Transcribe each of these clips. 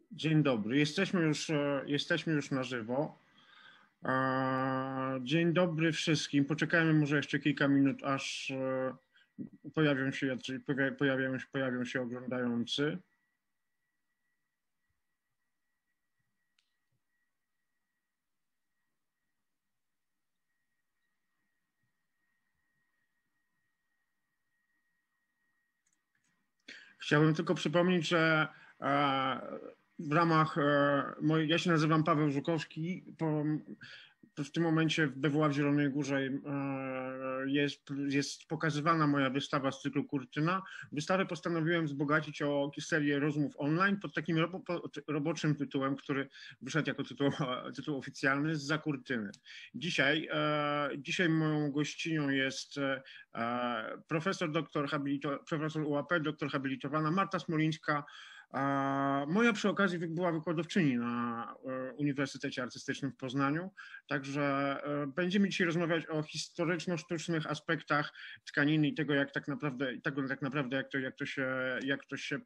Dzień dobry. Jesteśmy już na żywo. Dzień dobry wszystkim. Poczekajmy może jeszcze kilka minut, aż pojawią się oglądający. Chciałbym tylko przypomnieć, że w ramach ja się nazywam Paweł Żukowski. W tym momencie w BWA w Zielonej Górze jest pokazywana moja wystawa z cyklu Kurtyna. Wystawę postanowiłem wzbogacić o serię rozmów online pod takim roboczym tytułem, który wyszedł jako tytuł oficjalny Zza Kurtyny. Dzisiaj moją gościnią jest profesor UAP, doktor habilitowana Marta Smolińska. Moja przy okazji była wykładowczyni na Uniwersytecie Artystycznym w Poznaniu, także będziemy dzisiaj rozmawiać o historyczno-sztucznych aspektach tkaniny i tego, jak to się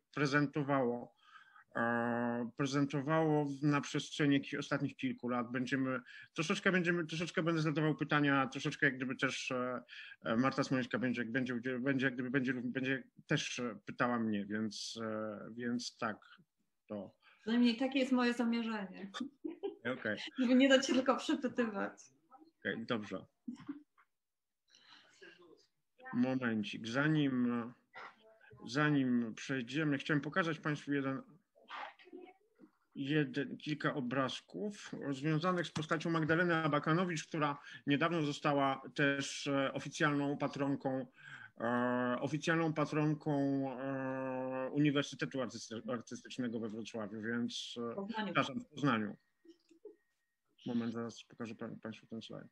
prezentowało na przestrzeni jakichś ostatnich kilku lat. Troszeczkę będę zadawał pytania, troszeczkę jak gdyby też Marta Smolińska będzie też pytała mnie, więc tak, to. Przynajmniej takie jest moje zamierzenie. Okay. Żeby nie dać się tylko przepytywać. Okej, dobrze. Momencik. Zanim przejdziemy, chciałem pokazać Państwu kilka obrazków związanych z postacią Magdaleny Abakanowicz, która niedawno została też oficjalną patronką Uniwersytetu Artystycznego we Wrocławiu, więc przepraszam, w Poznaniu. Moment, zaraz pokażę Państwu ten slajd.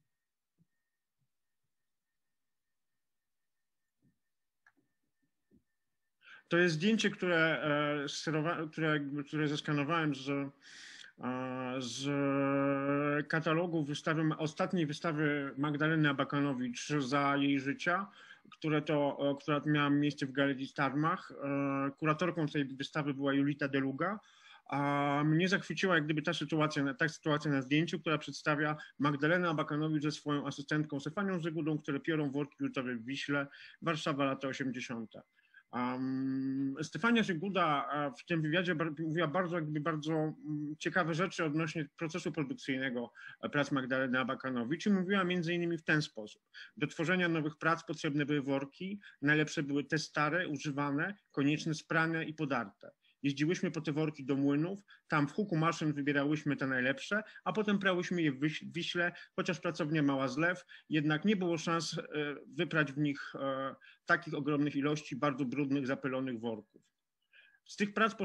To jest zdjęcie, które zeskanowałem z katalogu ostatniej wystawy Magdaleny Abakanowicz za jej życia, która miała miejsce w Galerii Starmach. Kuratorką tej wystawy była Julita Deluga. A mnie zachwyciła jak gdyby ta sytuacja na zdjęciu, która przedstawia Magdalenę Abakanowicz ze swoją asystentką Stefanią Zygudą, które piorą worki jutowe w Wiśle, Warszawa, lata 80. Stefania Zyguda w tym wywiadzie mówiła bardzo ciekawe rzeczy odnośnie procesu produkcyjnego prac Magdaleny Abakanowicz i mówiła między innymi w ten sposób. Do tworzenia nowych prac potrzebne były worki, najlepsze były te stare, używane, konieczne sprane i podarte. Jeździłyśmy po te worki do młynów, tam w huku maszyn wybierałyśmy te najlepsze, a potem prałyśmy je w Wiśle, chociaż pracownia mała zlew, jednak nie było szans wyprać w nich takich ogromnych ilości bardzo brudnych, zapylonych worków. Z tych prac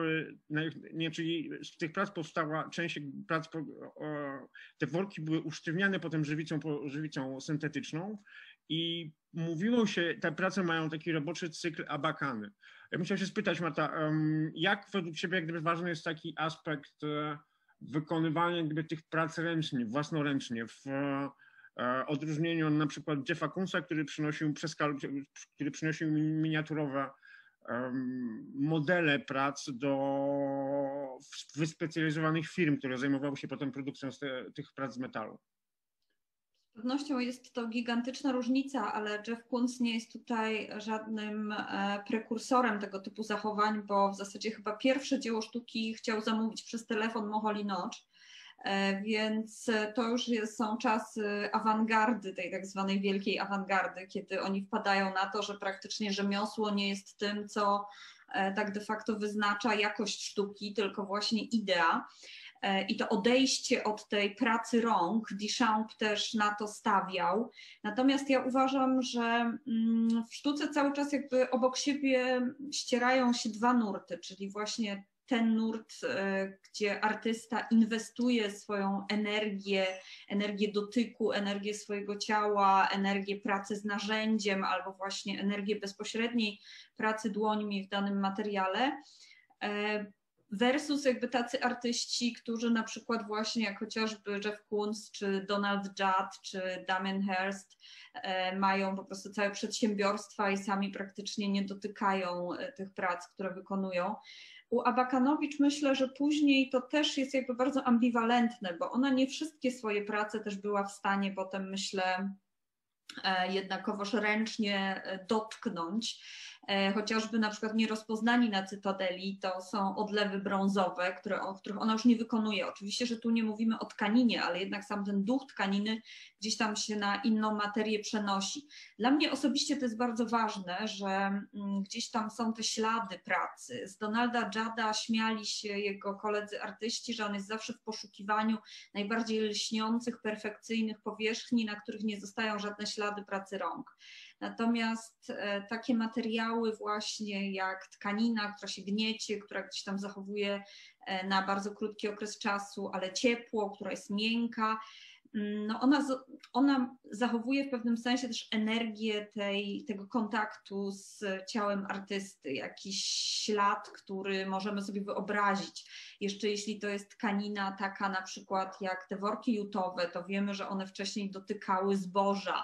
powstała część prac, te worki były usztywniane potem żywicą syntetyczną i mówiło się, te prace mają taki roboczy cykl abakany. Ja bym chciał się spytać, Marta, jak według Ciebie jak gdyby ważny jest taki aspekt wykonywania jak gdyby tych prac ręcznie, własnoręcznie, w odróżnieniu od na przykład Jeffa Koonsa, który przynosił miniaturowe modele prac do wyspecjalizowanych firm, które zajmowały się potem produkcją tych prac z metalu. Z pewnością jest to gigantyczna różnica, ale Jeff Koons nie jest tutaj żadnym prekursorem tego typu zachowań, bo w zasadzie chyba pierwsze dzieło sztuki chciał zamówić przez telefon Moholy-Nagy, więc to już są czasy awangardy, tej tak zwanej wielkiej awangardy, kiedy oni wpadają na to, że praktycznie rzemiosło nie jest tym, co tak de facto wyznacza jakość sztuki, tylko właśnie idea. I to odejście od tej pracy rąk, Duchamp też na to stawiał. Natomiast ja uważam, że w sztuce cały czas jakby obok siebie ścierają się dwa nurty, czyli właśnie ten nurt, gdzie artysta inwestuje swoją energię dotyku, energię swojego ciała, energię pracy z narzędziem albo właśnie energię bezpośredniej pracy dłońmi w danym materiale, versus jakby tacy artyści, którzy na przykład właśnie jak chociażby Jeff Koons, czy Donald Judd, czy Damien Hirst mają po prostu całe przedsiębiorstwa i sami praktycznie nie dotykają tych prac, które wykonują. U Abakanowicz myślę, że później to też jest jakby bardzo ambiwalentne, bo ona nie wszystkie swoje prace też była w stanie potem, myślę, jednakowoż ręcznie dotknąć. Chociażby na przykład Nierozpoznani na Cytadeli to są odlewy brązowe, których ona już nie wykonuje. Oczywiście, że tu nie mówimy o tkaninie, ale jednak sam ten duch tkaniny gdzieś tam się na inną materię przenosi. Dla mnie osobiście to jest bardzo ważne, że gdzieś tam są te ślady pracy. Z Donalda Judda śmiali się jego koledzy artyści, że on jest zawsze w poszukiwaniu najbardziej lśniących, perfekcyjnych powierzchni, na których nie zostają żadne ślady pracy rąk. Natomiast takie materiały właśnie jak tkanina, która się gniecie, która gdzieś tam zachowuje na bardzo krótki okres czasu, ale ciepło, która jest miękka, no ona zachowuje w pewnym sensie też energię tego kontaktu z ciałem artysty, jakiś ślad, który możemy sobie wyobrazić. Jeszcze jeśli to jest tkanina taka na przykład jak te worki jutowe, to wiemy, że one wcześniej dotykały zboża.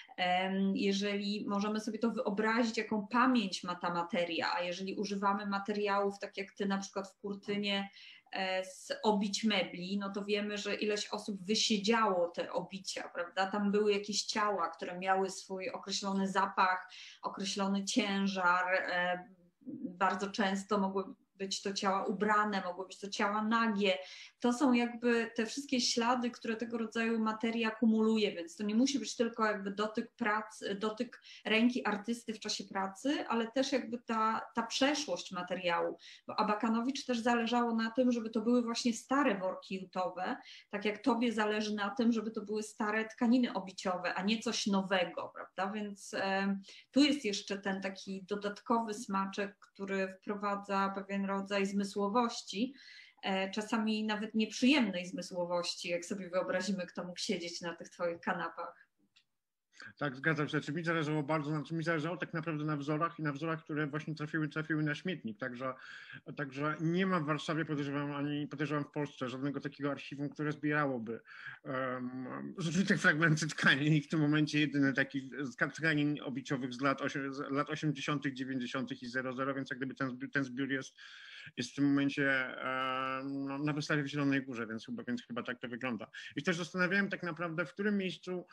Jeżeli możemy sobie to wyobrazić, jaką pamięć ma ta materia, a jeżeli używamy materiałów, tak jak ty na przykład w kurtynie z obić mebli, no to wiemy, że ileś osób wysiedziało te obicia, prawda? Tam były jakieś ciała, które miały swój określony zapach, określony ciężar, bardzo często mogły być to ciała ubrane, mogły być to ciała nagie. To są jakby te wszystkie ślady, które tego rodzaju materia kumuluje, więc to nie musi być tylko jakby dotyk ręki artysty w czasie pracy, ale też jakby ta przeszłość materiału. Bo Abakanowicz też zależało na tym, żeby to były właśnie stare worki jutowe, tak jak tobie zależy na tym, żeby to były stare tkaniny obiciowe, a nie coś nowego, prawda? Więc tu jest jeszcze ten taki dodatkowy smaczek, który wprowadza pewien rodzaj zmysłowości, czasami nawet nieprzyjemnej zmysłowości, jak sobie wyobrazimy, kto mógł siedzieć na tych twoich kanapach. Tak, zgadzam się. Znaczy, mi zależało bardzo, znaczy mi zależało tak naprawdę na wzorach i na wzorach, które właśnie trafiły na śmietnik. Także nie ma w Warszawie, podejrzewam w Polsce, żadnego takiego archiwum, które zbierałoby zużyte fragmenty tkanin i w tym momencie jedyny taki tkanin obiciowych z lat 80., 90. i 00, więc jak gdyby ten zbiór jest w tym momencie na wystawie w Zielonej Górze, więc chyba tak to wygląda. I też zastanawiałem tak naprawdę, w którym miejscu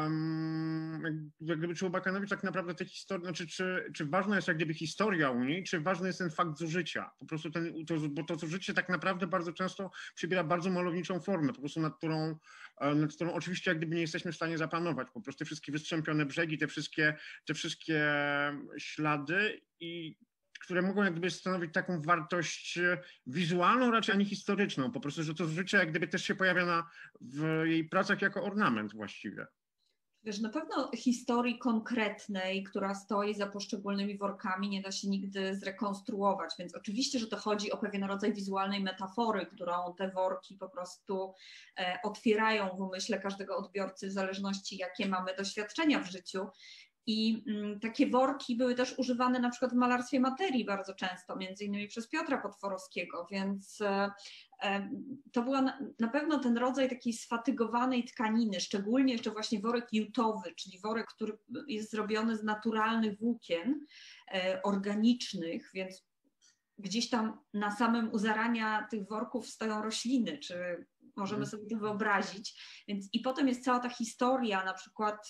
jak gdyby czy u Abakanowicz tak naprawdę te historie, znaczy czy ważna jest jak gdyby historia u niej, czy ważny jest ten fakt zużycia. Po prostu bo to zużycie tak naprawdę bardzo często przybiera bardzo malowniczą formę, po prostu nad którą oczywiście jak gdyby nie jesteśmy w stanie zapanować. Po prostu te wszystkie wystrzępione brzegi, te wszystkie ślady które mogą jak gdyby stanowić taką wartość wizualną, raczej, a nie historyczną. Po prostu, że to zużycie jak gdyby też się pojawia w jej pracach jako ornament właściwie. Wiesz, na pewno historii konkretnej, która stoi za poszczególnymi workami, nie da się nigdy zrekonstruować, więc oczywiście, że to chodzi o pewien rodzaj wizualnej metafory, którą te worki po prostu otwierają w umyśle każdego odbiorcy w zależności jakie mamy doświadczenia w życiu. I takie worki były też używane na przykład w malarstwie materii bardzo często, między innymi przez Piotra Potworowskiego, więc to była na pewno ten rodzaj takiej sfatygowanej tkaniny, szczególnie jeszcze właśnie worek jutowy, czyli worek, który jest zrobiony z naturalnych włókien organicznych, więc gdzieś tam na samym u zarania tych worków stoją rośliny, czy możemy sobie to wyobrazić. Więc i potem jest cała ta historia, na przykład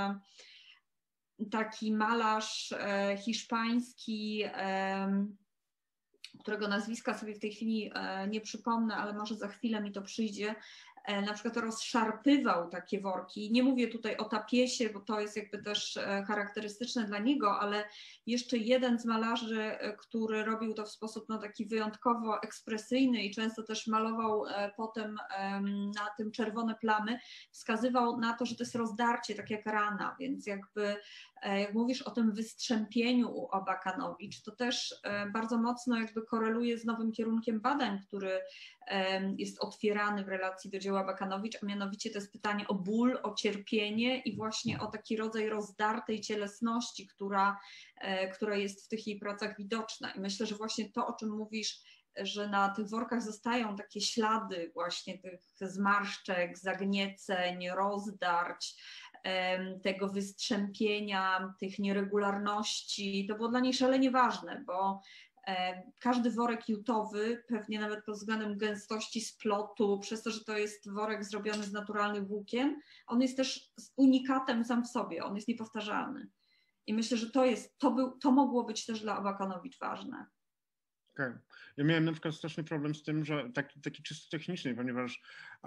taki malarz hiszpański, którego nazwiska sobie w tej chwili nie przypomnę, ale może za chwilę mi to przyjdzie, na przykład rozszarpywał takie worki. Nie mówię tutaj o Tapiesie, bo to jest jakby też charakterystyczne dla niego, ale jeszcze jeden z malarzy, który robił to w sposób taki wyjątkowo ekspresyjny i często też malował potem na tym czerwone plamy, wskazywał na to, że to jest rozdarcie, tak jak rana, więc jakby jak mówisz o tym wystrzępieniu u Abakanowicz, to też bardzo mocno jakby koreluje z nowym kierunkiem badań, który jest otwierany w relacji do dzieła Abakanowicz, a mianowicie to jest pytanie o ból, o cierpienie i właśnie o taki rodzaj rozdartej cielesności, która jest w tych jej pracach widoczna. I myślę, że właśnie to, o czym mówisz, że na tych workach zostają takie ślady właśnie tych zmarszczek, zagnieceń, rozdarć, tego wystrzępienia, tych nieregularności, to było dla niej szalenie ważne, bo Każdy worek jutowy, pewnie nawet pod względem gęstości splotu, przez to, że to jest worek zrobiony z naturalnych włókien, on jest też unikatem sam w sobie, on jest niepowtarzalny. I myślę, że to mogło być też dla Abakanowicz ważne. Okay. Ja miałem na przykład straszny problem z tym, że taki czysto techniczny, ponieważ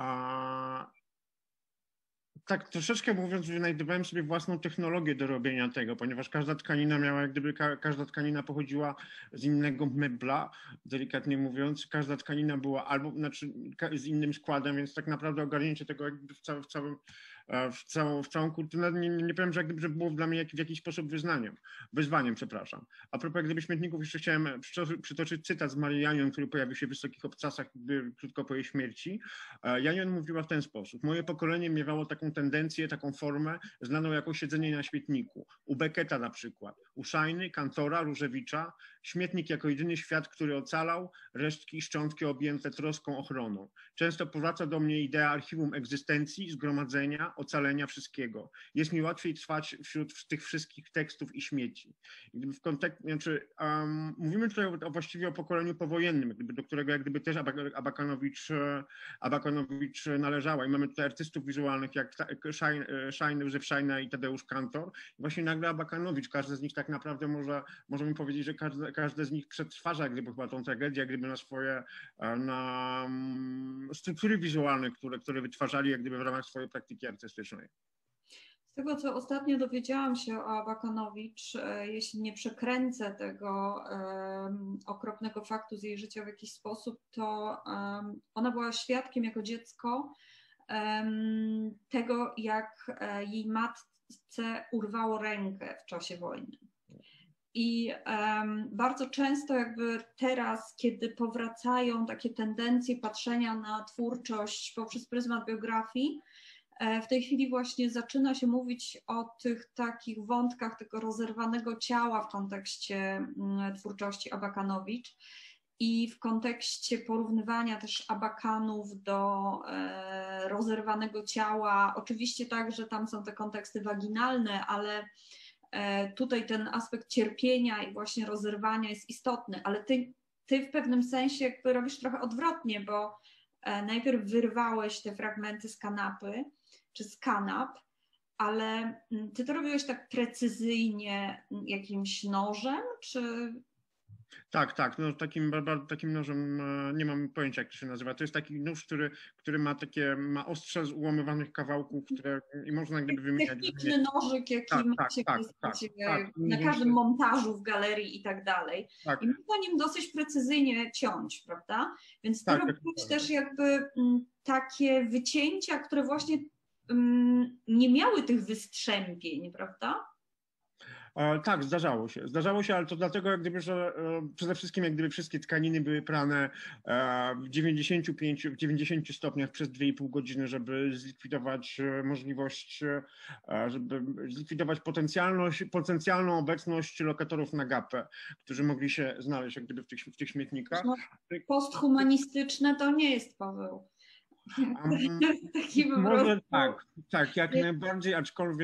tak troszeczkę mówiąc, wynajdowałem sobie własną technologię do robienia tego, ponieważ każda tkanina miała, jak gdyby każda tkanina pochodziła z innego mebla, delikatnie mówiąc, każda tkanina była albo, znaczy z innym składem, więc tak naprawdę ogarnięcie tego jakby w całą kulturę, nie powiem, że było dla mnie w jakiś sposób wyzwaniem, przepraszam. A propos jak gdyby śmietników, jeszcze chciałem przytoczyć cytat z Marii Janion, który pojawił się w Wysokich Obcasach krótko po jej śmierci. Janion mówiła w ten sposób: moje pokolenie miewało taką tendencję, taką formę znaną jako siedzenie na śmietniku. U Becketa na przykład, u Szajny, Kantora, Różewicza, śmietnik jako jedyny świat, który ocalał, resztki i szczątki objęte troską, ochroną. Często powraca do mnie idea archiwum egzystencji, zgromadzenia, ocalenia wszystkiego. Jest mi łatwiej trwać wśród tych wszystkich tekstów i śmieci. Mówimy tutaj właściwie o pokoleniu powojennym, do którego jak gdyby też Abakanowicz należała. I mamy tutaj artystów wizualnych jak Józef Szajna i Tadeusz Kantor. I właśnie nagle Abakanowicz, każdy z nich tak naprawdę możemy powiedzieć, że każdy z nich przetwarza jak gdyby chyba tą tragedię, jak gdyby na struktury wizualne, które wytwarzali jak gdyby w ramach swojej praktyki artystycznej. Z tego, co ostatnio dowiedziałam się o Abakanowicz, jeśli nie przekręcę tego okropnego faktu z jej życia w jakiś sposób, to ona była świadkiem jako dziecko tego, jak jej matce urwało rękę w czasie wojny. I bardzo często jakby teraz, kiedy powracają takie tendencje patrzenia na twórczość poprzez pryzmat biografii, w tej chwili właśnie zaczyna się mówić o tych takich wątkach tego rozerwanego ciała w kontekście twórczości Abakanowicz i w kontekście porównywania też Abakanów do rozerwanego ciała. Oczywiście tak, że tam są te konteksty waginalne, ale tutaj ten aspekt cierpienia i właśnie rozerwania jest istotny, ale ty w pewnym sensie jakby robisz trochę odwrotnie, bo najpierw wyrwałeś te fragmenty z kanapy czy z kanap, ale ty to robiłeś tak precyzyjnie jakimś nożem, czy... Tak, no takim nożem, nie mam pojęcia jak to się nazywa, to jest taki nóż, który ma ostrze z ułamywanych kawałków, które i można gdyby wymieniać. Techniczny nożyk, jaki ma się na każdym montażu w galerii i tak dalej. Tak. I można nim dosyć precyzyjnie ciąć, prawda? Więc ty robiłeś też jakby takie wycięcia, które właśnie nie miały tych wystrzępień, prawda? Tak, zdarzało się, ale to dlatego, jak gdyby, że przede wszystkim jak gdyby wszystkie tkaniny były prane w 90 stopniach przez 2,5 godziny, żeby zlikwidować żeby zlikwidować potencjalną obecność lokatorów na gapę, którzy mogli się znaleźć jak gdyby w tych śmietnikach. No, posthumanistyczne to nie jest, Paweł. Może tak, jak najbardziej,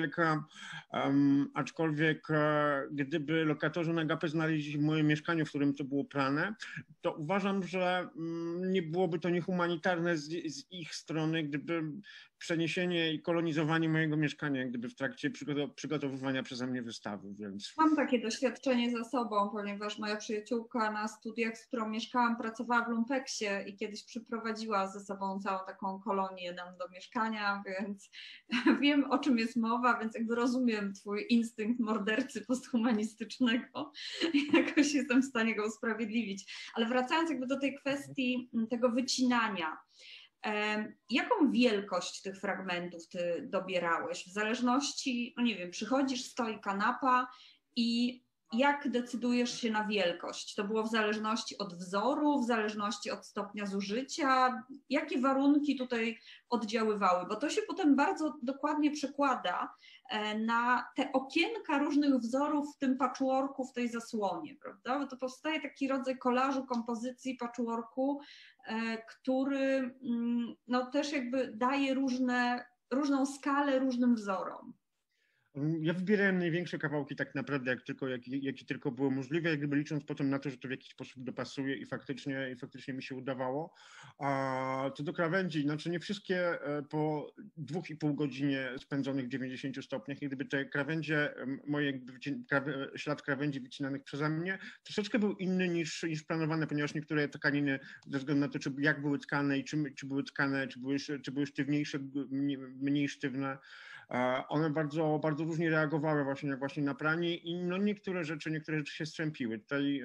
aczkolwiek gdyby lokatorzy na gapę znaleźli w moim mieszkaniu, w którym to było prane, to uważam, że nie byłoby to niehumanitarne z ich strony, gdyby przeniesienie i kolonizowanie mojego mieszkania, gdyby w trakcie przygotowywania przeze mnie wystawy, więc... Mam takie doświadczenie za sobą, ponieważ moja przyjaciółka na studiach, z którą mieszkałam, pracowała w Lumpeksie i kiedyś przyprowadziła ze sobą całą taką kolonię nam do mieszkania, więc wiem, o czym jest mowa, więc jakby rozumiem twój instynkt mordercy posthumanistycznego. Jakoś jestem w stanie go usprawiedliwić. Ale wracając jakby do tej kwestii tego wycinania, jaką wielkość tych fragmentów ty dobierałeś? W zależności, no nie wiem, przychodzisz, stoi kanapa i jak decydujesz się na wielkość? To było w zależności od wzoru, w zależności od stopnia zużycia? Jakie warunki tutaj oddziaływały? Bo to się potem bardzo dokładnie przekłada na te okienka różnych wzorów w tym patchworku, w tej zasłonie, prawda? Bo to powstaje taki rodzaj kolażu, kompozycji, patchworku, który no, też jakby daje różną skalę różnym wzorom. Ja wybierałem największe kawałki tak naprawdę, jakie tylko było możliwe, jak gdyby licząc potem na to, że to w jakiś sposób dopasuje i faktycznie mi się udawało. A co do krawędzi, znaczy nie wszystkie po 2,5 godzinie spędzonych w 90 stopniach, jak gdyby te krawędzie, moje ślad krawędzi wycinanych przeze mnie troszeczkę był inny niż planowane, ponieważ niektóre tkaniny ze względu na to, jak były tkane i czy były tkane, czy były sztywniejsze, mniej sztywne, one bardzo, bardzo różnie reagowały właśnie na pranie i no niektóre rzeczy się strzępiły. Tutaj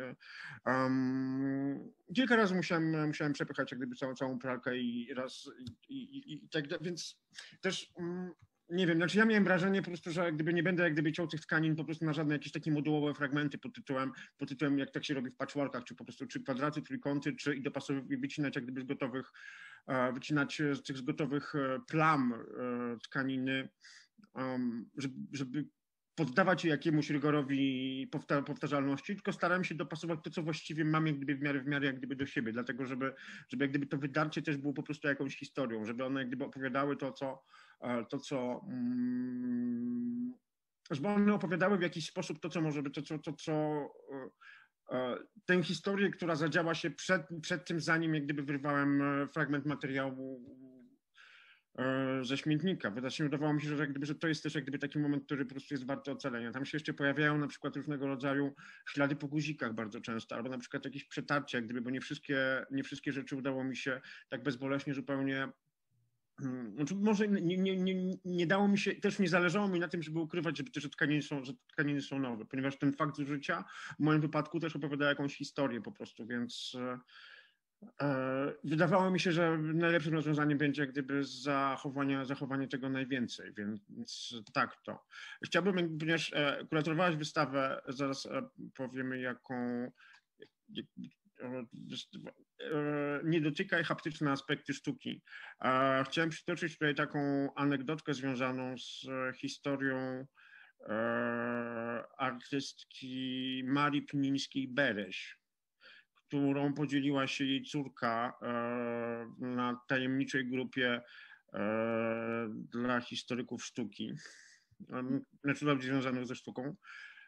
kilka razy musiałem przepychać jak gdyby całą pralkę i tak dalej, więc też nie wiem, znaczy ja miałem wrażenie po prostu, że jak gdyby nie będę jak gdyby ciął tych tkanin po prostu na żadne jakieś takie modułowe fragmenty pod tytułem jak tak się robi w patchworkach, czy po prostu czy kwadraty, trójkąty, czy i dopasowywać, wycinać jak gdyby wycinać z tych gotowych plam tkaniny, żeby poddawać je jakiemuś rygorowi powtarzalności, tylko starałem się dopasować to, co właściwie mam jak gdyby w miarę jak gdyby do siebie, dlatego żeby jak gdyby to wydarcie też było po prostu jakąś historią, żeby one jak gdyby opowiadały żeby one opowiadały w jakiś sposób to, co może być, tę historię, która zadziała się przed tym, zanim jak gdyby wyrwałem fragment materiału ze śmietnika. Właśnie udawało mi się, że to jest też jak gdyby taki moment, który po prostu jest warty ocalenia. Tam się jeszcze pojawiają na przykład różnego rodzaju ślady po guzikach bardzo często, albo na przykład jakieś przetarcia, jak gdyby, bo nie wszystkie rzeczy udało mi się tak bezboleśnie zupełnie. Znaczy może nie dało mi się, też nie zależało mi na tym, żeby ukrywać, że tkaniny są nowe, ponieważ ten fakt zużycia w moim wypadku też opowiada jakąś historię po prostu, więc wydawało mi się, że najlepszym rozwiązaniem będzie jak gdyby zachowanie tego najwięcej, więc tak to. Chciałbym, ponieważ kuratorowałaś wystawę, zaraz powiemy jaką, nie dotykaj haptyczne aspekty sztuki. Chciałem przytoczyć tutaj taką anegdotkę związaną z historią artystki Marii Pnińskiej-Bereś, którą podzieliła się jej córka na tajemniczej grupie dla historyków sztuki, znaczy ludzi związanych ze sztuką.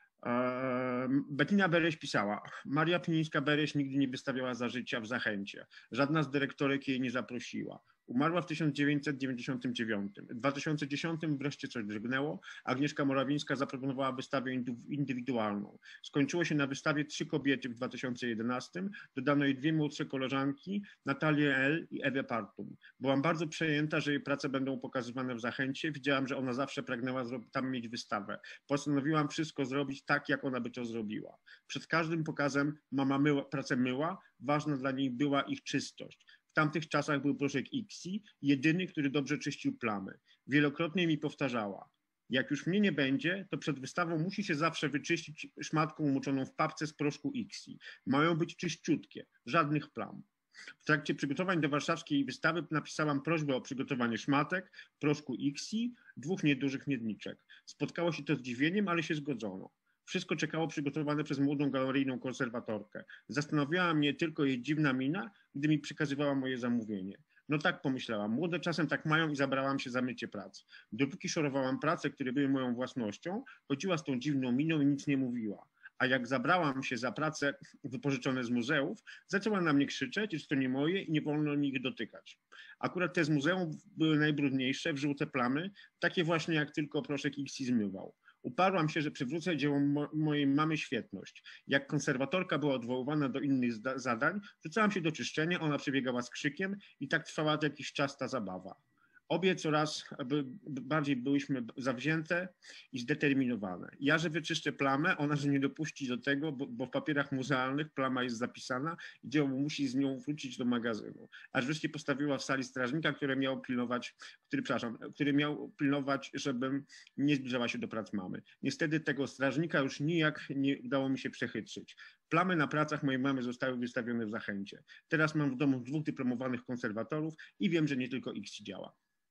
Bettina Bereś pisała: Maria Pnińska-Bereś nigdy nie wystawiała za życia w Zachęcie. Żadna z dyrektorek jej nie zaprosiła. Umarła w 1999. W 2010 wreszcie coś drgnęło. Agnieszka Morawińska zaproponowała wystawę indywidualną. Skończyło się na wystawie 3 kobiety w 2011. Dodano jej 2 młodsze koleżanki, Natalię L. i Ewę Partum. Byłam bardzo przejęta, że jej prace będą pokazywane w Zachęcie. Widziałam, że ona zawsze pragnęła tam mieć wystawę. Postanowiłam wszystko zrobić tak, jak ona by to zrobiła. Przed każdym pokazem mama pracę myła. Ważna dla niej była ich czystość. W tamtych czasach był proszek Ixi, jedyny, który dobrze czyścił plamy. Wielokrotnie mi powtarzała: jak już mnie nie będzie, to przed wystawą musi się zawsze wyczyścić szmatką umoczoną w papce z proszku Ixi. Mają być czyściutkie, żadnych plam. W trakcie przygotowań do warszawskiej wystawy napisałam prośbę o przygotowanie szmatek, proszku Ixi, 2 niedużych miedniczek. Spotkało się to z zdziwieniem, ale się zgodzono. Wszystko czekało przygotowane przez młodą galeryjną konserwatorkę. Zastanawiała mnie tylko jej dziwna mina, gdy mi przekazywała moje zamówienie. No tak pomyślałam, młode czasem tak mają i zabrałam się za mycie prac. Dopóki szorowałam prace, które były moją własnością, chodziła z tą dziwną miną i nic nie mówiła. A jak zabrałam się za prace wypożyczone z muzeów, zaczęła na mnie krzyczeć, że to nie moje i nie wolno mi ich dotykać. Akurat te z muzeum były najbrudniejsze, w żółte plamy, takie właśnie jak tylko proszek Ixi zmywał. Uparłam się, że przywrócę dziełu mojej mamy świetność. Jak konserwatorka była odwoływana do innych zadań, rzucałam się do czyszczenia, ona przebiegała z krzykiem i tak trwała jakiś czas ta zabawa. Obie coraz bardziej byłyśmy zawzięte i zdeterminowane. Ja, że wyczyszczę plamę, ona, że nie dopuści do tego, bo w papierach muzealnych plama jest zapisana i dzieło musi z nią wrócić do magazynu. Aż wreszcie postawiła w sali strażnika, który miał pilnować, żebym nie zbliżała się do prac mamy. Niestety tego strażnika już nijak nie udało mi się przechytrzyć. Plamy na pracach mojej mamy zostały wystawione w Zachęcie. Teraz mam w domu 2 dyplomowanych konserwatorów i wiem, że nie tylko X działa.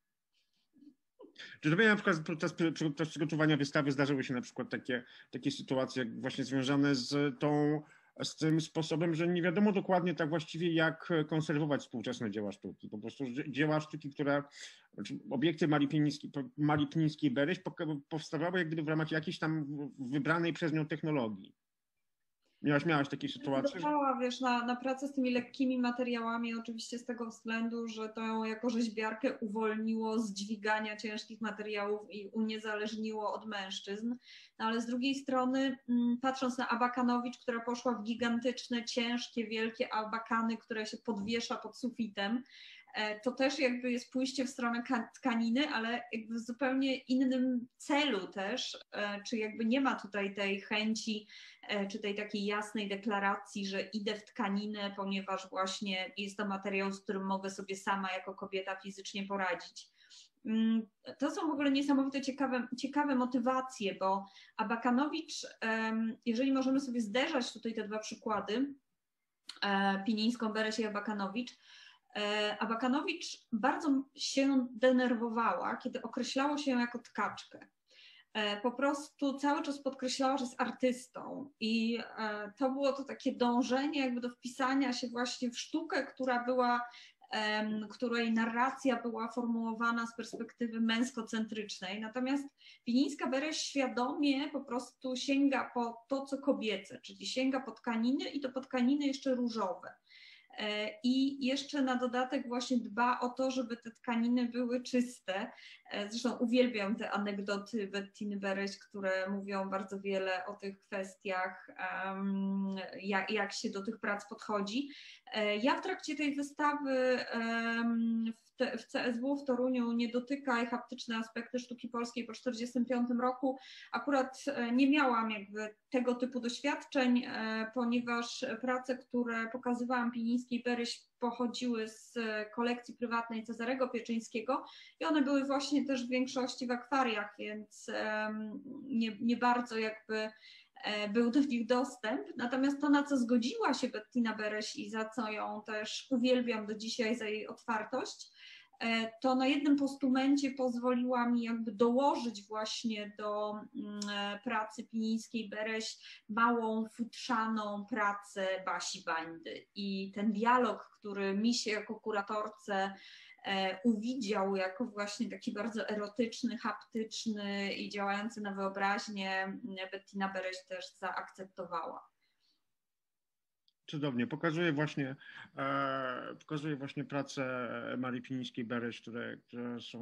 Czy tobie na przykład podczas przygotowania wystawy zdarzyły się na przykład takie sytuacje właśnie związane z tą z tym sposobem, że nie wiadomo dokładnie tak właściwie, jak konserwować współczesne dzieła sztuki. Po prostu dzieła sztuki, które, obiekty Mali Pnińskiej Bereś powstawały jak gdyby w ramach jakiejś tam wybranej przez nią technologii. Miałaś takie sytuacje? Zdecydowała, wiesz, na pracę z tymi lekkimi materiałami, oczywiście z tego względu, że to ją jako rzeźbiarkę uwolniło z dźwigania ciężkich materiałów i uniezależniło od mężczyzn. No, ale z drugiej strony, patrząc na Abakanowicz, która poszła w gigantyczne, ciężkie, wielkie abakany, które się podwiesza pod sufitem, to też jakby jest pójście w stronę tkaniny, ale jakby w zupełnie innym celu też, czy jakby nie ma tutaj tej chęci, czy tej takiej jasnej deklaracji, że idę w tkaninę, ponieważ właśnie jest to materiał, z którym mogę sobie sama jako kobieta fizycznie poradzić. To są w ogóle niesamowite ciekawe motywacje, bo Abakanowicz, jeżeli możemy sobie zderzać tutaj te dwa przykłady, Pinińską, Bereś i Abakanowicz, Abakanowicz bardzo się denerwowała, kiedy określało się ją jako tkaczkę. Po prostu cały czas podkreślała, że jest artystą i to było to takie dążenie jakby do wpisania się właśnie w sztukę, której narracja była formułowana z perspektywy męskocentrycznej. Natomiast Pinińska-Bereś świadomie po prostu sięga po to, co kobiece, czyli sięga po tkaniny i to po tkaniny jeszcze różowe. I jeszcze na dodatek właśnie dba o to, żeby te tkaniny były czyste. Zresztą uwielbiam te anegdoty Bettiny Bereś, które mówią bardzo wiele o tych kwestiach, jak się do tych prac podchodzi. Ja w trakcie tej wystawy w CSW w Toruniu Nie dotykaj, haptyczne aspekty sztuki polskiej po 1945 roku akurat nie miałam jakby tego typu doświadczeń, ponieważ prace, które pokazywałam Pinińskiej Bereś, pochodziły z kolekcji prywatnej Cezarego Pieczyńskiego i one były właśnie też w większości w akwariach, więc nie bardzo jakby był do nich dostęp. Natomiast to, na co zgodziła się Bettina Bereś i za co ją też uwielbiam do dzisiaj, za jej otwartość, to na jednym postumencie pozwoliła mi jakby dołożyć właśnie do pracy Pinińskiej Bereś małą, futrzaną pracę Basi Bańdy. I ten dialog, który mi się jako kuratorce uwidział jako właśnie taki bardzo erotyczny, haptyczny i działający na wyobraźnię, Bettina Bereś też zaakceptowała. Cudownie. Pokazuje właśnie pracę Marii Pinińskiej-Bereś, które są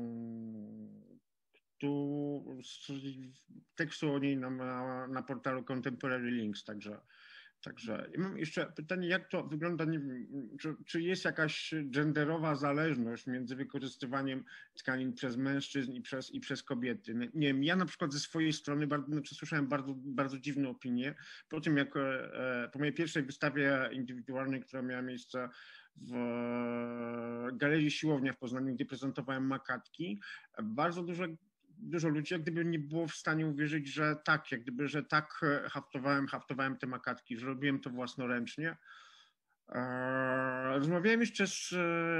tu tekstu o niej na portalu Contemporary Links, także ja mam jeszcze pytanie, jak to wygląda, nie wiem, czy jest jakaś genderowa zależność między wykorzystywaniem tkanin przez mężczyzn i przez kobiety? Nie wiem, ja na przykład ze swojej strony słyszałem bardzo dziwne opinie po mojej pierwszej wystawie indywidualnej, która miała miejsce w Galerii Siłownia w Poznaniu, gdzie prezentowałem makatki. Bardzo dużo ludzi jak gdyby nie było w stanie uwierzyć, że tak, że tak haftowałem te makatki, że robiłem to własnoręcznie. Rozmawiałem jeszcze z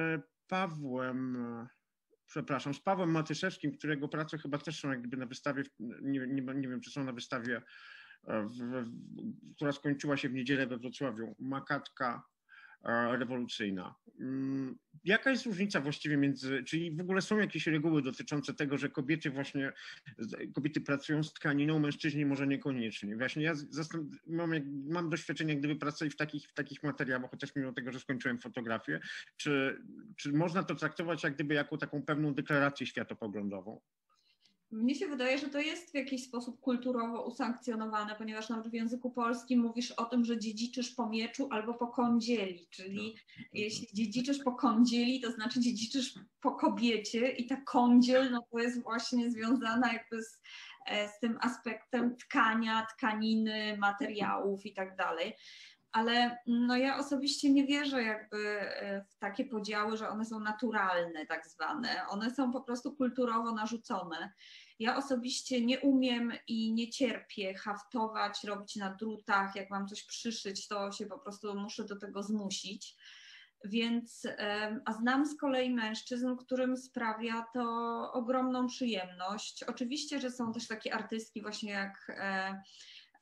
Pawłem Matyszewskim, którego prace chyba też są jak gdyby na wystawie, nie wiem, czy są na wystawie, która skończyła się w niedzielę we Wrocławiu, Makatka rewolucyjna. Jaka jest różnica właściwie czyli w ogóle są jakieś reguły dotyczące tego, że kobiety pracują z tkaniną, mężczyźni może niekoniecznie. Właśnie ja mam doświadczenie jak gdyby pracy w takich materiałach, chociaż mimo tego, że skończyłem fotografię. Czy można to traktować jak gdyby jako taką pewną deklarację światopoglądową? Mnie się wydaje, że to jest w jakiś sposób kulturowo usankcjonowane, ponieważ nawet w języku polskim mówisz o tym, że dziedziczysz po mieczu albo po kądzieli, czyli jeśli dziedziczysz po kądzieli, to znaczy dziedziczysz po kobiecie i ta kądziel, no to jest właśnie związana jakby z tym aspektem tkania, tkaniny, materiałów i tak dalej. Ale no ja osobiście nie wierzę jakby w takie podziały, że one są naturalne tak zwane. One są po prostu kulturowo narzucone. Ja osobiście nie umiem i nie cierpię haftować, robić na drutach. Jak mam coś przyszyć, to się po prostu muszę do tego zmusić. Więc, a znam z kolei mężczyzn, którym sprawia to ogromną przyjemność. Oczywiście, że są też takie artystki właśnie jak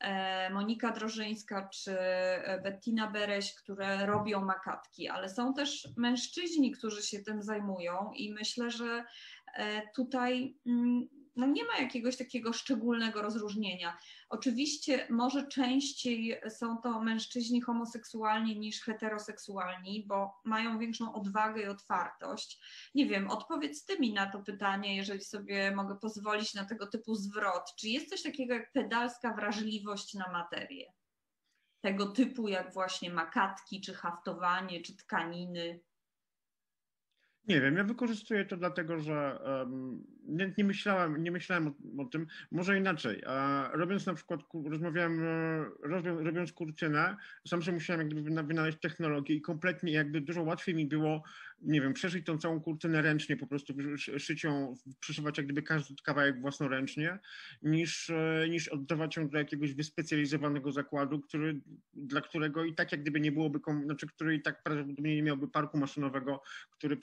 Monika Drożyńska czy Bettina Bereś, które robią makatki, ale są też mężczyźni, którzy się tym zajmują i myślę, że tutaj no nie ma jakiegoś takiego szczególnego rozróżnienia. Oczywiście może częściej są to mężczyźni homoseksualni niż heteroseksualni, bo mają większą odwagę i otwartość. Nie wiem, odpowiedz ty mi na to pytanie, jeżeli sobie mogę pozwolić na tego typu zwrot. Czy jest coś takiego jak pedalska wrażliwość na materię? Tego typu jak właśnie makatki, czy haftowanie, czy tkaniny? Nie wiem, ja wykorzystuję to dlatego, że nie myślałem o tym, może inaczej. Robiąc na przykład, robiąc kurtynę, sam sobie musiałem jak gdyby wynaleźć technologię i kompletnie jakby dużo łatwiej mi było, nie wiem, przeszyć tą całą kurtynę ręcznie, po prostu szyć ją, przyszywać jak gdyby każdy kawałek własnoręcznie, niż oddawać ją do jakiegoś wyspecjalizowanego zakładu, dla którego i tak jak gdyby nie byłoby, znaczy który i tak prawdopodobnie nie miałby parku maszynowego, który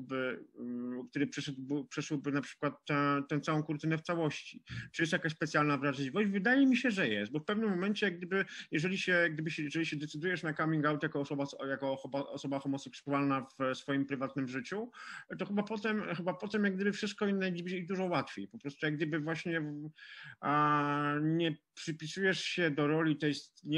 przeszyłby na przykład tę całą kurtynę w całości. Czy jest jakaś specjalna wrażliwość? Wydaje mi się, że jest, bo w pewnym momencie, jak gdyby, jeżeli się decydujesz na coming out jako osoba homoseksualna w swoim prywatnym życiu, to chyba potem jak gdyby wszystko inne i dużo łatwiej. Po prostu jak gdyby właśnie nie przypisujesz się do roli tej,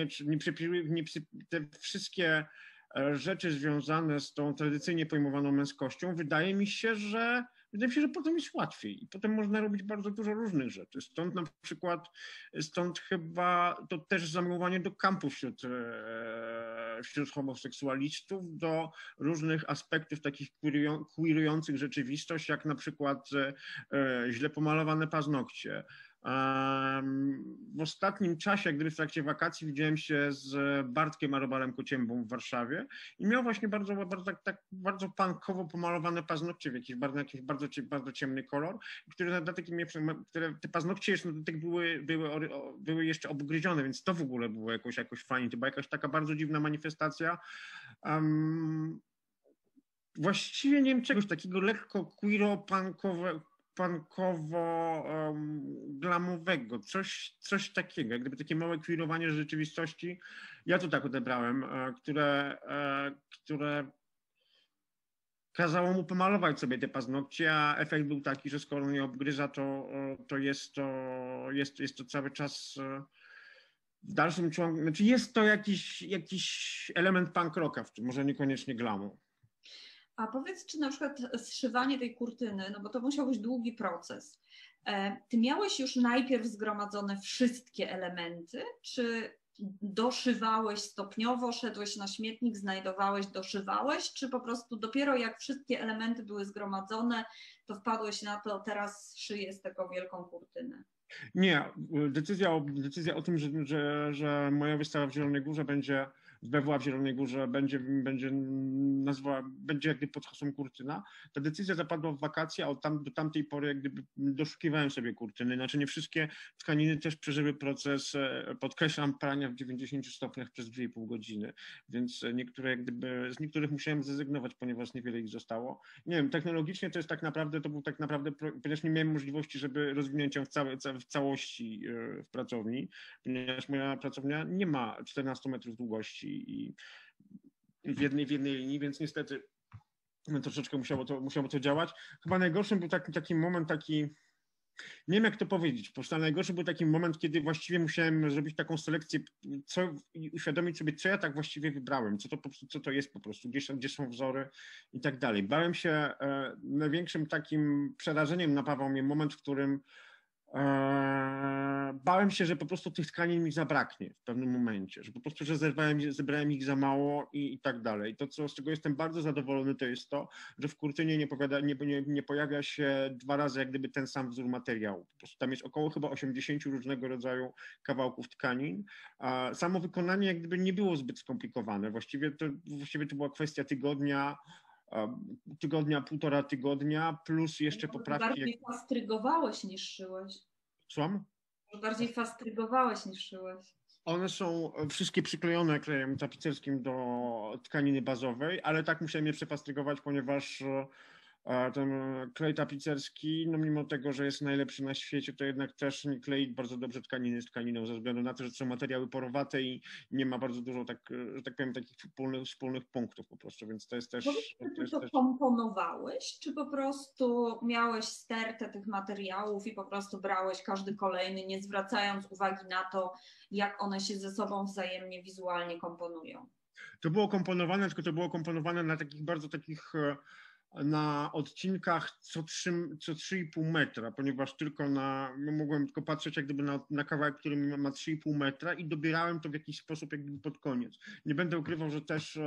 te wszystkie rzeczy związane z tą tradycyjnie pojmowaną męskością, wydaje mi się, że potem jest łatwiej i potem można robić bardzo dużo różnych rzeczy. Stąd chyba to też zamiłowanie do kampu wśród homoseksualistów, do różnych aspektów takich queerujących rzeczywistość, jak na przykład źle pomalowane paznokcie. W ostatnim czasie, gdy w trakcie wakacji widziałem się z Bartkiem Arobalem Kociębą w Warszawie i miał właśnie bardzo punkowo pomalowane paznokcie w jakiś bardzo ciemny kolor, które na dotyk te paznokcie jeszcze na dotyk były jeszcze obgryzione, więc to w ogóle było jakoś fajnie. To była jakaś taka bardzo dziwna manifestacja. Właściwie nie wiem, czegoś takiego lekko punkowo-glamowego, coś takiego, jak gdyby takie małe queerowanie rzeczywistości. Ja to tak odebrałem, które kazało mu pomalować sobie te paznokcie, a efekt był taki, że skoro on je obgryza, to jest to cały czas w dalszym ciągu, znaczy jest to jakiś element punk rocka w tym, może niekoniecznie glamu. A powiedz, czy na przykład zszywanie tej kurtyny, no bo to musiał być długi proces. Ty miałeś już najpierw zgromadzone wszystkie elementy, czy doszywałeś stopniowo, szedłeś na śmietnik, znajdowałeś, doszywałeś, czy po prostu dopiero jak wszystkie elementy były zgromadzone, to wpadłeś na to, teraz szyję z tego wielką kurtynę? Nie, decyzja o tym, że moja wystawa w Zielonej Górze będzie w BWA w Zielonej Górze będzie jak gdyby pod hasłem kurtyna. Ta decyzja zapadła w wakacje, a do tamtej pory jak gdyby doszukiwałem sobie kurtyny. Znaczy nie wszystkie tkaniny też przeżyły proces, podkreślam, prania w 90 stopniach przez 2,5 godziny, więc z niektórych musiałem zrezygnować, ponieważ niewiele ich zostało. Nie wiem, technologicznie to był tak naprawdę, ponieważ nie miałem możliwości, żeby rozwinąć ją w całości w pracowni, ponieważ moja pracownia nie ma 14 metrów długości i w jednej linii, więc niestety troszeczkę musiało to działać. Chyba najgorszym był taki moment, nie wiem jak to powiedzieć, po prostu najgorszy był taki moment, kiedy właściwie musiałem zrobić taką selekcję i uświadomić sobie, co ja tak właściwie wybrałem, co to jest po prostu, gdzie są wzory i tak dalej. Bałem się, największym takim przerażeniem napawał mnie moment, w którym bałem się, że po prostu tych tkanin mi zabraknie w pewnym momencie, że po prostu, że zebrałem ich za mało i tak dalej. To, z czego jestem bardzo zadowolony, to jest to, że w kurtynie nie pojawia się 2 razy jak gdyby ten sam wzór materiału. Po prostu tam jest około chyba 80 różnego rodzaju kawałków tkanin. Samo wykonanie jak gdyby nie było zbyt skomplikowane. Właściwie to była kwestia tygodnia, 1,5 tygodnia, plus jeszcze poprawki. Bardziej fastrygowałeś niż szyłeś. Słucham? Bardziej fastrygowałeś niż szyłeś. One są wszystkie przyklejone klejem tapicerskim do tkaniny bazowej, ale tak musiałem je przefastrygować, ponieważ A ten klej tapicerski, no mimo tego, że jest najlepszy na świecie, to jednak też nie klei bardzo dobrze tkaniny z tkaniną, ze względu na to, że są materiały porowate i nie ma bardzo dużo, tak, że tak powiem, takich wspólnych punktów po prostu, więc to jest Powiedz, też... czy To ty jest to też... komponowałeś, czy po prostu miałeś stertę tych materiałów i po prostu brałeś każdy kolejny, nie zwracając uwagi na to, jak one się ze sobą wzajemnie wizualnie komponują? To było komponowane, tylko to było komponowane na takich bardzo takich na odcinkach co 3,5 metra, ponieważ tylko mogłem tylko patrzeć jak gdyby na kawałek, który ma 3,5 metra i dobierałem to w jakiś sposób jak gdyby pod koniec. Nie będę ukrywał, że też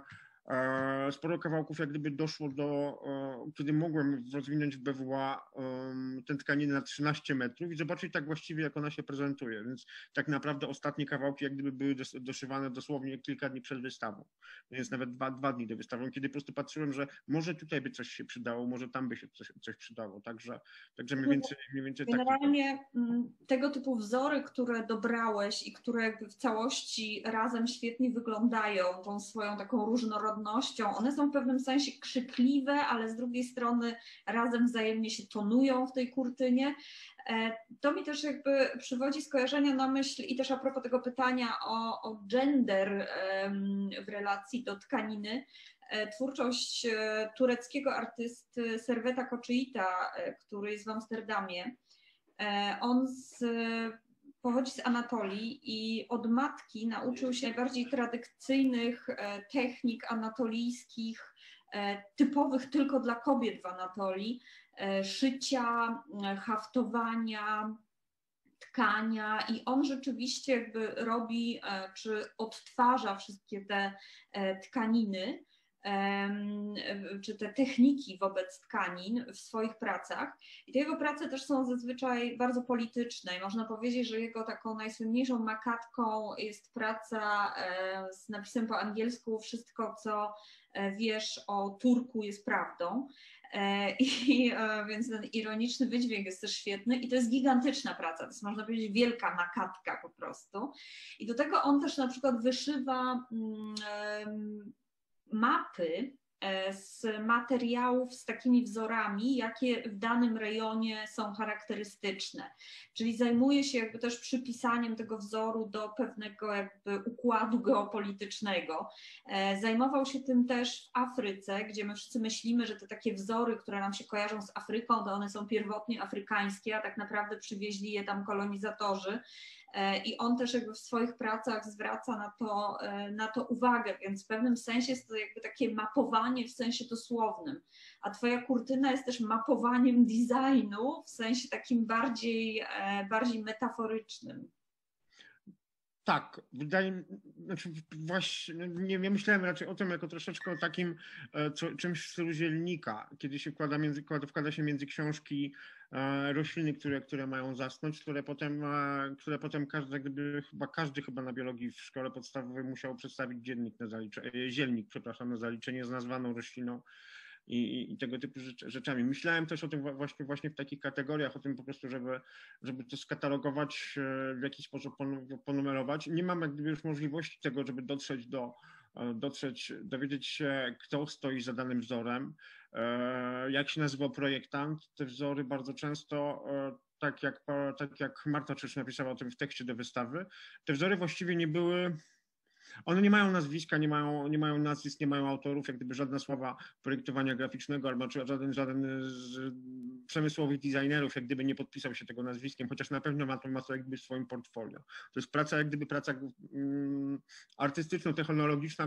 sporo kawałków jak gdyby doszło kiedy mogłem rozwinąć w BWA tę tkaninę na 13 metrów i zobaczyć tak właściwie jak ona się prezentuje, więc tak naprawdę ostatnie kawałki jak gdyby były doszywane dosłownie kilka dni przed wystawą, więc nawet dwa dni do wystawy, kiedy po prostu patrzyłem, że może tutaj by coś się przydało, może tam by się coś przydało, także mniej więcej taki. Generalnie tego typu wzory, które dobrałeś i które jakby w całości razem świetnie wyglądają tą swoją taką różnorodnością, one są w pewnym sensie krzykliwe, ale z drugiej strony razem wzajemnie się tonują w tej kurtynie. To mi też jakby przywodzi skojarzenia na myśl i też a propos tego pytania o gender w relacji do tkaniny, twórczość tureckiego artysty Serveta Koczyita, który jest w Amsterdamie. On pochodzi z Anatolii i od matki nauczył się najbardziej tradycyjnych technik anatolijskich, typowych tylko dla kobiet w Anatolii, szycia, haftowania, tkania i on rzeczywiście jakby robi czy odtwarza wszystkie te tkaniny czy te techniki wobec tkanin w swoich pracach. I te jego prace też są zazwyczaj bardzo polityczne i można powiedzieć, że jego taką najsłynniejszą makatką jest praca z napisem po angielsku "Wszystko, co wiesz o Turku, jest prawdą". Więc ten ironiczny wydźwięk jest też świetny i to jest gigantyczna praca, to jest można powiedzieć wielka makatka po prostu. I do tego on też na przykład wyszywa mapy z materiałów z takimi wzorami, jakie w danym rejonie są charakterystyczne. Czyli zajmuje się jakby też przypisaniem tego wzoru do pewnego jakby układu geopolitycznego. Zajmował się tym też w Afryce, gdzie my wszyscy myślimy, że te takie wzory, które nam się kojarzą z Afryką, to one są pierwotnie afrykańskie, a tak naprawdę przywieźli je tam kolonizatorzy. I on też jakby w swoich pracach zwraca na to uwagę, więc w pewnym sensie jest to jakby takie mapowanie w sensie dosłownym, a twoja kurtyna jest też mapowaniem designu w sensie takim bardziej metaforycznym. Tak, wydaje mi znaczy właśnie, nie myślałem raczej o tym jako troszeczkę o takim czymś w stylu zielnika, kiedy się wkłada się między książki rośliny, które mają zasnąć, które potem każdy chyba na biologii w szkole podstawowej musiał przedstawić zielnik, przepraszam, na zaliczenie z nazwaną rośliną. I tego typu rzeczami. Myślałem też o tym właśnie w takich kategoriach, o tym po prostu, żeby to skatalogować, w jakiś sposób ponumerować. Nie mam jak gdyby już możliwości tego, żeby dowiedzieć się, kto stoi za danym wzorem, jak się nazywał projektant. Te wzory bardzo często, tak jak Marta Czyż napisała o tym w tekście do wystawy, te wzory właściwie nie były. One nie mają nazwiska, nie mają nazwisk, nie mają autorów, jak gdyby żadna sława projektowania graficznego albo żaden z przemysłowych designerów jak gdyby nie podpisał się tego nazwiskiem, chociaż na pewno ma to jak gdyby w swoim portfolio. To jest praca jak gdyby artystyczno-technologiczna,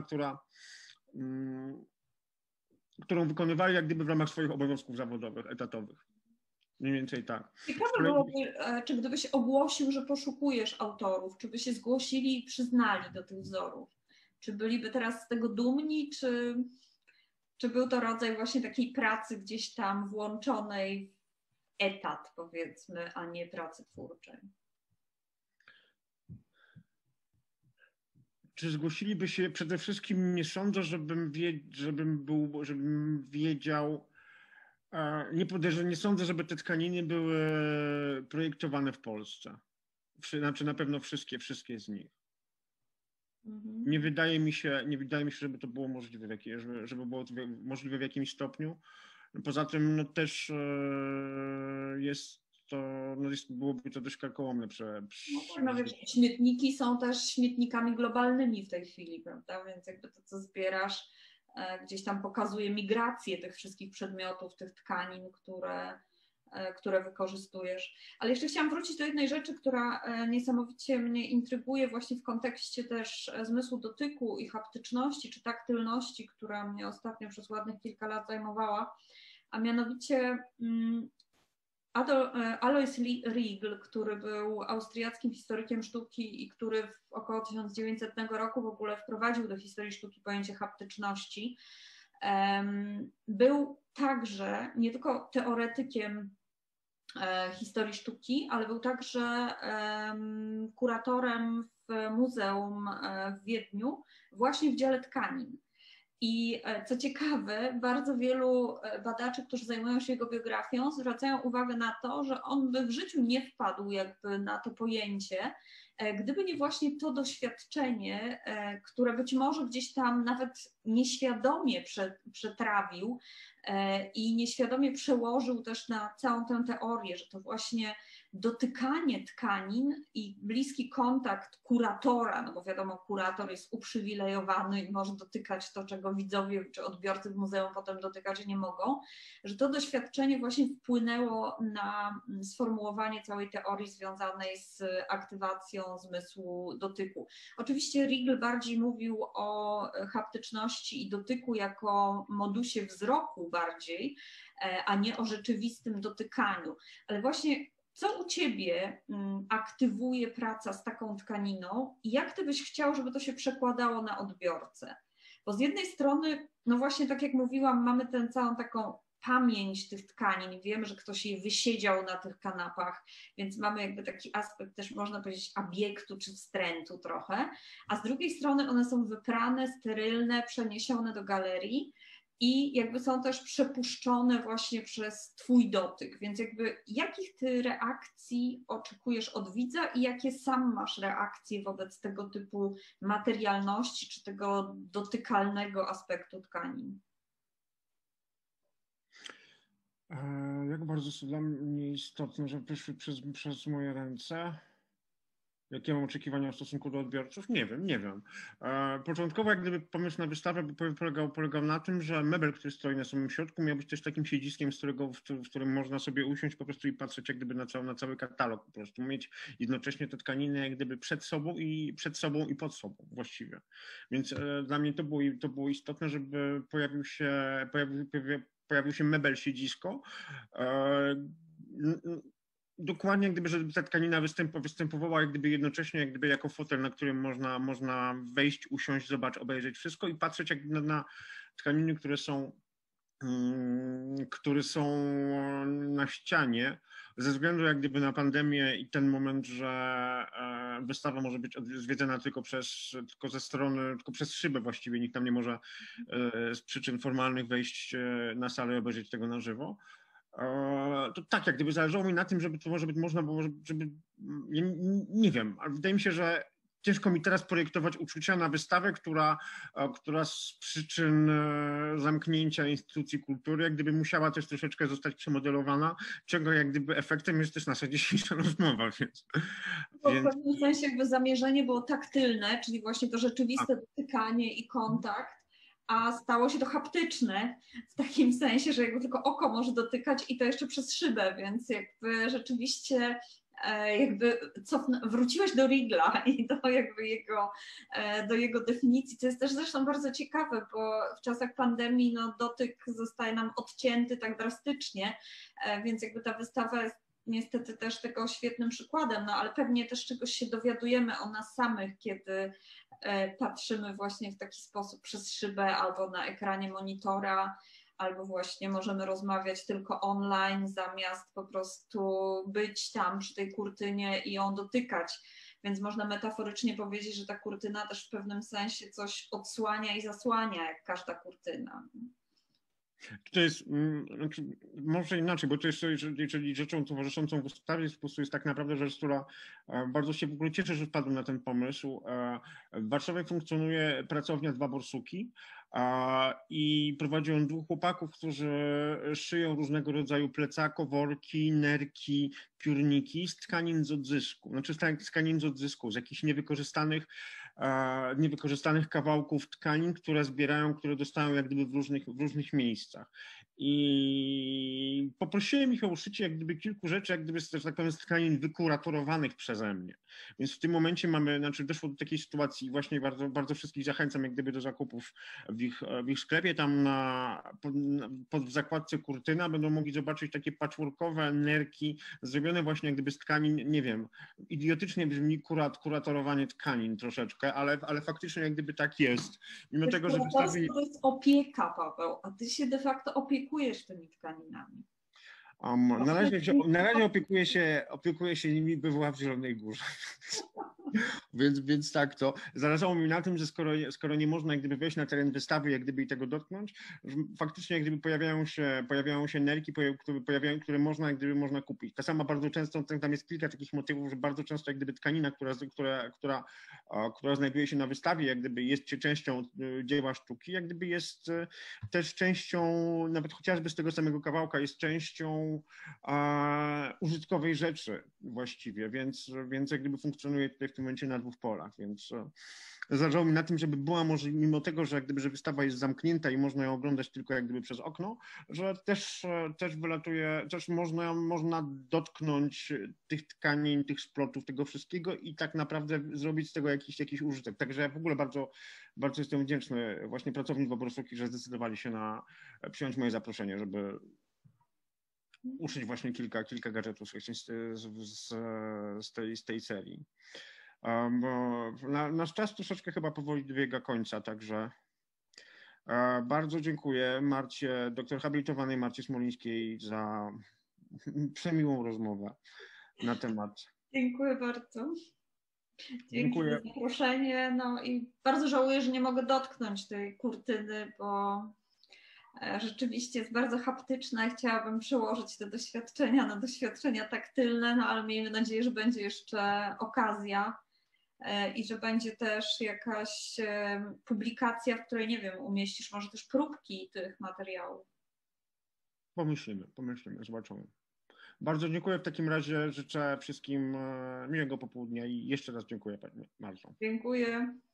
którą wykonywali jak gdyby w ramach swoich obowiązków zawodowych, etatowych. Mniej więcej tak. Ciekawe byłoby, czy gdybyś ogłosił, że poszukujesz autorów, czy by się zgłosili i przyznali do tych wzorów? Czy byliby teraz z tego dumni, czy był to rodzaj właśnie takiej pracy gdzieś tam włączonej w etat, powiedzmy, a nie pracy twórczej? Czy zgłosiliby się? Przede wszystkim nie sądzę, żebym wiedział. Nie sądzę, żeby te tkaniny były projektowane w Polsce. Znaczy na pewno wszystkie z nich. Mhm. Nie wydaje mi się, żeby to było możliwe, żeby było to możliwe w jakimś stopniu. Poza tym no, też jest to, no, byłoby to dość karkołomne. No tak, no wiesz, śmietniki są też śmietnikami globalnymi w tej chwili, prawda? Więc jakby to, co zbierasz, gdzieś tam pokazuje migrację tych wszystkich przedmiotów, tych tkanin, które wykorzystujesz. Ale jeszcze chciałam wrócić do jednej rzeczy, która niesamowicie mnie intryguje właśnie w kontekście też zmysłu dotyku i haptyczności czy taktylności, która mnie ostatnio przez ładnych kilka lat zajmowała, a mianowicie Alois Riegl, który był austriackim historykiem sztuki i który w około 1900 roku w ogóle wprowadził do historii sztuki pojęcie haptyczności, był także nie tylko teoretykiem historii sztuki, ale był także kuratorem w muzeum w Wiedniu, właśnie w dziale tkanin. I co ciekawe, bardzo wielu badaczy, którzy zajmują się jego biografią, zwracają uwagę na to, że on by w życiu nie wpadł jakby na to pojęcie, gdyby nie właśnie to doświadczenie, które być może gdzieś tam nawet nieświadomie przetrawił i nieświadomie przełożył też na całą tę teorię, że to właśnie dotykanie tkanin i bliski kontakt kuratora, no bo wiadomo, kurator jest uprzywilejowany i może dotykać to, czego widzowie czy odbiorcy w muzeum potem dotykać nie mogą, że to doświadczenie właśnie wpłynęło na sformułowanie całej teorii związanej z aktywacją zmysłu dotyku. Oczywiście Riegl bardziej mówił o haptyczności i dotyku jako modusie wzroku bardziej, a nie o rzeczywistym dotykaniu. Ale właśnie co u Ciebie aktywuje praca z taką tkaniną i jak Ty byś chciał, żeby to się przekładało na odbiorcę? Bo z jednej strony, no właśnie tak jak mówiłam, mamy tę całą taką pamięć tych tkanin, wiemy, że ktoś je wysiedział na tych kanapach, więc mamy jakby taki aspekt też można powiedzieć obiektu czy wstrętu trochę, a z drugiej strony one są wyprane, sterylne, przeniesione do galerii i jakby są też przepuszczone właśnie przez Twój dotyk, więc jakby jakich Ty reakcji oczekujesz od widza i jakie sam masz reakcje wobec tego typu materialności czy tego dotykalnego aspektu tkanin? Jak bardzo jest dla mnie istotne, że wyszły przez moje ręce. Jakie mam oczekiwania w stosunku do odbiorców? Nie wiem. Początkowo jak gdyby pomysł na wystawę polegał na tym, że mebel, który stoi na samym środku, miał być też takim siedziskiem, w którym można sobie usiąść po prostu i patrzeć jak gdyby na cały katalog, po prostu mieć jednocześnie te tkaniny jak gdyby przed sobą i pod sobą właściwie. Więc dla mnie to było istotne, żeby pojawił się mebel siedzisko. Dokładnie, jak gdyby, żeby ta tkanina występowała jak gdyby jednocześnie, jak gdyby jako fotel, na którym można wejść, usiąść, obejrzeć wszystko i patrzeć jak na tkaniny, które są na ścianie, ze względu jak gdyby na pandemię i ten moment, że wystawa może być zwiedzana tylko przez szybę właściwie, nikt tam nie może z przyczyn formalnych wejść na salę i obejrzeć tego na żywo. To tak, jak gdyby zależało mi na tym, żeby to może być można było, żeby nie wiem, ale wydaje mi się, że ciężko mi teraz projektować uczucia na wystawę, która z przyczyn zamknięcia instytucji kultury jak gdyby musiała też troszeczkę zostać przemodelowana, czego jak gdyby efektem jest też nasza dzisiejsza rozmowa. Bo w pewnym sensie jakby zamierzenie było taktylne, czyli właśnie to rzeczywiste dotykanie i kontakt, a stało się to haptyczne w takim sensie, że jakby tylko oko może dotykać i to jeszcze przez szybę, więc jakby rzeczywiście wróciłeś do Riegla i do jego definicji, co jest też zresztą bardzo ciekawe, bo w czasach pandemii no, dotyk zostaje nam odcięty tak drastycznie, więc jakby ta wystawa jest niestety też tego świetnym przykładem, no ale pewnie też czegoś się dowiadujemy o nas samych, kiedy patrzymy właśnie w taki sposób przez szybę albo na ekranie monitora, albo właśnie możemy rozmawiać tylko online, zamiast po prostu być tam przy tej kurtynie i ją dotykać. Więc można metaforycznie powiedzieć, że ta kurtyna też w pewnym sensie coś odsłania i zasłania, jak każda kurtyna. To jest, znaczy, może inaczej, bo to jest, jeżeli rzeczą towarzyszącą w ustawie jest po prostu jest tak naprawdę rzecz, która bardzo się w ogóle cieszę, że wpadłem na ten pomysł. W Warszawie funkcjonuje pracownia Dwa Borsuki i prowadzi on dwóch chłopaków, którzy szyją różnego rodzaju plecako, worki, nerki, piórniki z tkanin z odzysku, znaczy z tkanin z odzysku, z jakichś niewykorzystanych kawałków tkanin, które zbierają, które dostają jak gdyby w różnych miejscach. I poprosiłem ich o uszycie jak gdyby kilku rzeczy, jak gdyby, że tak powiem, z tkanin wykuratorowanych przeze mnie. Więc w tym momencie znaczy doszło do takiej sytuacji, właśnie bardzo, bardzo wszystkich zachęcam jak gdyby do zakupów w ich sklepie. Tam w zakładce kurtyna będą mogli zobaczyć takie patchworkowe nerki zrobione właśnie jak gdyby z tkanin, nie wiem, idiotycznie brzmi kuratorowanie tkanin troszeczkę, ale faktycznie jak gdyby tak jest. Mimo tego, że wystawy... To jest opieka, Paweł, a ty się de facto opiekujesz tymi tkaninami. Na razie opiekuję się nimi bywała w Zielonej Górze. Więc tak to. Zależało mi na tym, że skoro nie można jak gdyby wejść na teren wystawy, jak gdyby i tego dotknąć, faktycznie jak gdyby pojawiają się nerki, które można jak gdyby można kupić. Ta sama bardzo często, tam jest kilka takich motywów, że bardzo często jak gdyby tkanina, która znajduje się na wystawie, jak gdyby jest częścią dzieła sztuki, jak gdyby jest też częścią, nawet chociażby z tego samego kawałka, jest częścią użytkowej rzeczy właściwie, więc jak gdyby funkcjonuje tutaj w tym momencie na dwóch polach, więc zależało mi na tym, żeby była możliwość, mimo tego, że jak gdyby, że wystawa jest zamknięta i można ją oglądać tylko jak gdyby przez okno, że też wylatuje, też można dotknąć tych tkanin, tych splotów, tego wszystkiego i tak naprawdę zrobić z tego jakiś użytek. Także ja w ogóle bardzo, bardzo jestem wdzięczny właśnie pracownikom po prostu, że zdecydowali się przyjąć moje zaproszenie, żeby uszyć właśnie kilka gadżetów z tej serii. Bo nasz czas troszeczkę chyba powoli dobiega końca, także bardzo dziękuję Marcie, doktor habilitowanej Marcie Smolińskiej za przemiłą rozmowę na temat. Dziękuję bardzo. Dziękuję. Dzięki za zaproszenie. No i bardzo żałuję, że nie mogę dotknąć tej kurtyny, bo rzeczywiście jest bardzo haptyczna i chciałabym przełożyć te doświadczenia na doświadczenia taktylne, no ale miejmy nadzieję, że będzie jeszcze okazja i że będzie też jakaś publikacja, w której, nie wiem, umieścisz może też próbki tych materiałów. Pomyślimy, zobaczymy. Bardzo dziękuję w takim razie, życzę wszystkim miłego popołudnia i jeszcze raz dziękuję Pani bardzo. Dziękuję.